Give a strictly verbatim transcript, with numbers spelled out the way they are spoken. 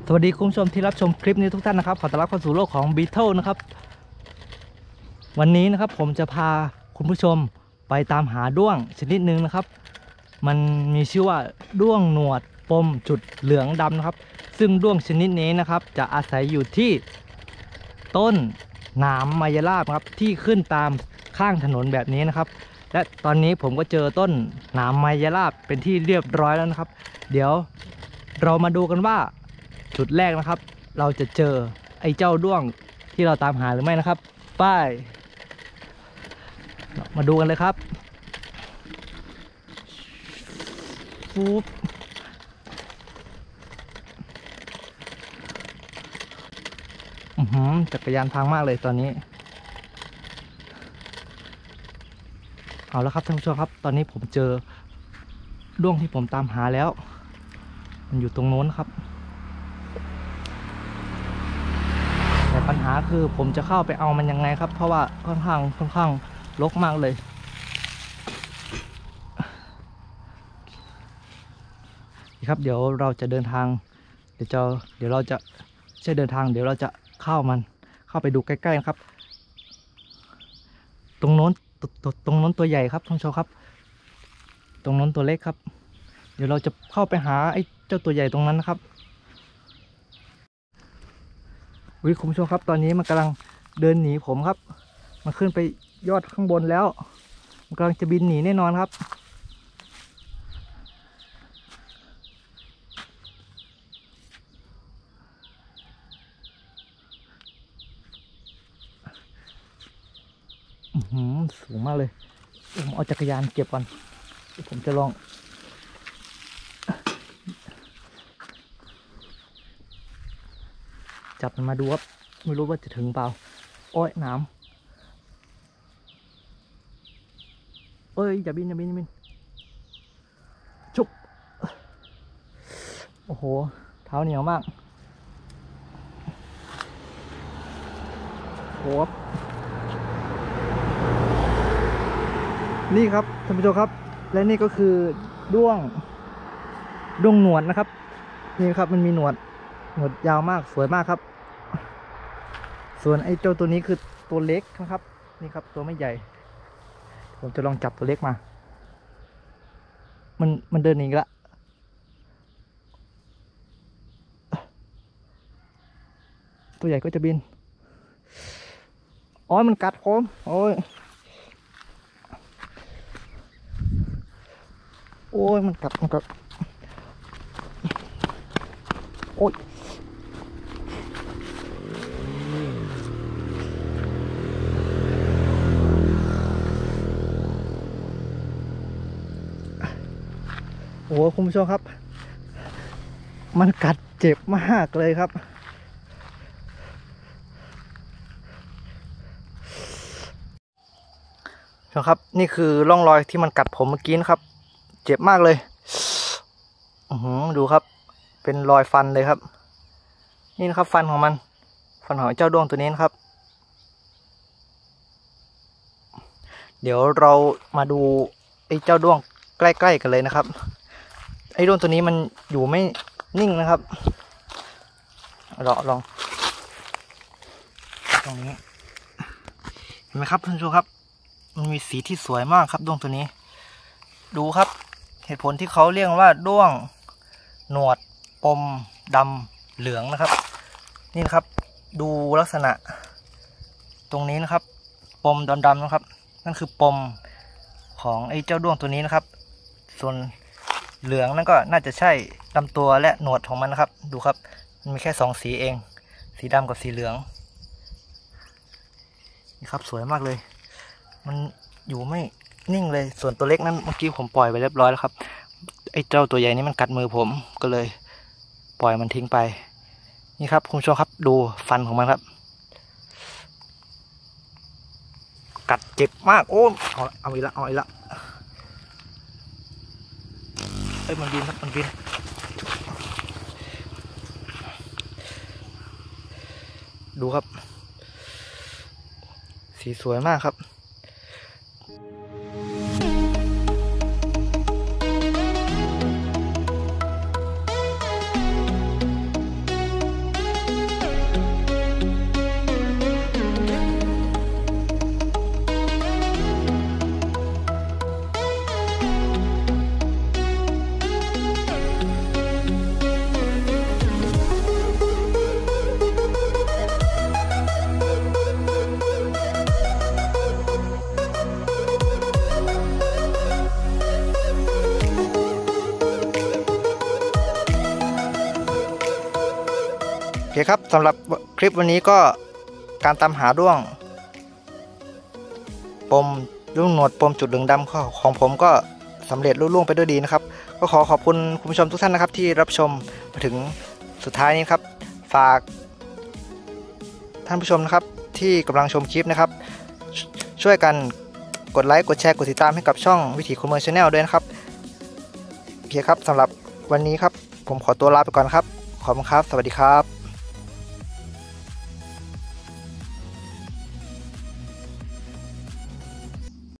สวัสดีคุณผู้ชมที่รับชมคลิปนี้ทุกท่านนะครับขอต้อนรับเข้าสู่โลกของบีเทิลนะครับวันนี้นะครับผมจะพาคุณผู้ชมไปตามหาด้วงชนิดหนึ่งนะครับมันมีชื่อว่าด้วงหนวดปมจุดเหลืองดำนะครับซึ่งด้วงชนิดนี้นะครับจะอาศัยอยู่ที่ต้นหนามมายราบครับที่ขึ้นตามข้างถนนแบบนี้นะครับและตอนนี้ผมก็เจอต้นหนามมายราบเป็นที่เรียบร้อยแล้วนะครับเดี๋ยวเรามาดูกันว่าจุดแรกนะครับเราจะเจอไอ้เจ้าด้วงที่เราตามหาหรือไม่นะครับไปมาดูกันเลยครับฟูบอือหือจักรยานพังมากเลยตอนนี้เอาแล้วครับท่านผู้ชมครับตอนนี้ผมเจอด้วงที่ผมตามหาแล้วมันอยู่ตรงโน้นครับแต่ปัญหาคือผมจะเข้าไปเอามันยังไงครับเพราะว่าค่อนข้างค่อนข้างรกมากเลยครับเดี๋ยวเราจะเดินทางเดี๋ยวจะเดี๋ยวเราจะใช่เดินทางเดี๋ยวเราจะเข้ามันเข้าไปดูใกล้ๆนะครับตรงโน้นตรงโน้นตัวใหญ่ครับท่านผู้ชมครับตรงโน้นตัวเล็กครับเดี๋ยวเราจะเข้าไปหาไอ้เจ้าตัวใหญ่ตรงนั้นนะครับวิคุณผู้ชมครับตอนนี้มันกำลังเดินหนีผมครับมันขึ้นไปยอดข้างบนแล้วมันกำลังจะบินหนีแน่นอนครับอือหือสูงมากเลยผมเอาจักรยานเก็บก่อนผมจะลองจับมันมาดูครับไม่รู้ว่าจะถึงเปล่าโอ้ยหนามเอ้ยอย่าบินอย่าบินอย่าบินชุบโอ้โหเท้าเหนียวมากโอ้นี่ครับท่านผู้ชมครับและนี่ก็คือด้วงด้วงหนวดนะครับนี่ครับมันมีหนวดหนวดยาวมากสวยมากครับส่วนไอ้เจ้าตัวนี้คือตัวเล็กนะครับนี่ครับตัวไม่ใหญ่ผมจะลองจับตัวเล็กมามันมันเดินหนีอีกละตัวใหญ่ก็จะบินอ๋อมันกัดผมโอ้ยโอ้ยมันกัดมันกัดโอ้ยโอ้คุณผู้ชมครับมันกัดเจ็บมากเลยครับนะครับนี่คือร่องรอยที่มันกัดผมเมื่อกี้นะครับเจ็บมากเลยอือหือดูครับเป็นรอยฟันเลยครับนี่นะครับฟันของมันฟันของเจ้าด้วงตัวนี้นะครับเดี๋ยวเรามาดูไอ้เจ้าด้วงใกล้ๆกันเลยนะครับไอ้ด้วงตัวนี้มันอยู่ไม่นิ่งนะครับเราลองตรงนี้เห็นไหมครับท่านผู้ชมครับมันมีสีที่สวยมากครับด้วงตัวนี้ดูครับเหตุผลที่เขาเรียกว่าด้วงหนวดปมดำเหลืองนะครับนี่นะครับดูลักษณะตรงนี้นะครับปมดำๆนะครับนั่นคือปมของไอ้เจ้าด้วงตัวนี้นะครับส่วนเหลืองนั่นก็น่าจะใช่ลำตัวและหนวดของมันนะครับดูครับมันมีแค่สองสีเองสีดำกับสีเหลืองนี่ครับสวยมากเลยมันอยู่ไม่นิ่งเลยส่วนตัวเล็กนั้นเมื่อกี้ผมปล่อยไปเรียบร้อยแล้วครับไอ้เจ้าตัวใหญ่นี้มันกัดมือผมก็เลยปล่อยมันทิ้งไปนี่ครับคุณผู้ชมครับดูฟันของมันครับกัดเจ็บมากโอ้เอาเอาอีกละเอาอีกละเอ้ยมันบินครับมันบินดูครับสีสวยมากครับเคครับสำหรับคลิปวันนี้ก็การตามหาด้วงปมด้วงหนวดปมจุดเหลืองดำของผมก็สำเร็จลุล่วงไปด้วยดีนะครับก็ขอขอบคุณคุณผู้ชมทุกท่านนะครับที่รับชมมาถึงสุดท้ายนี้ครับฝากท่านผู้ชมนะครับที่กำลังชมคลิปนะครับช่วยกันกดไลค์กดแชร์กดติดตามให้กับช่องวิถีคนเมืองชาแนลด้วยนะครับโอเคครับสำหรับวันนี้ครับผมขอตัวลาไปก่อนครับขอบคุณครับสวัสดีครับ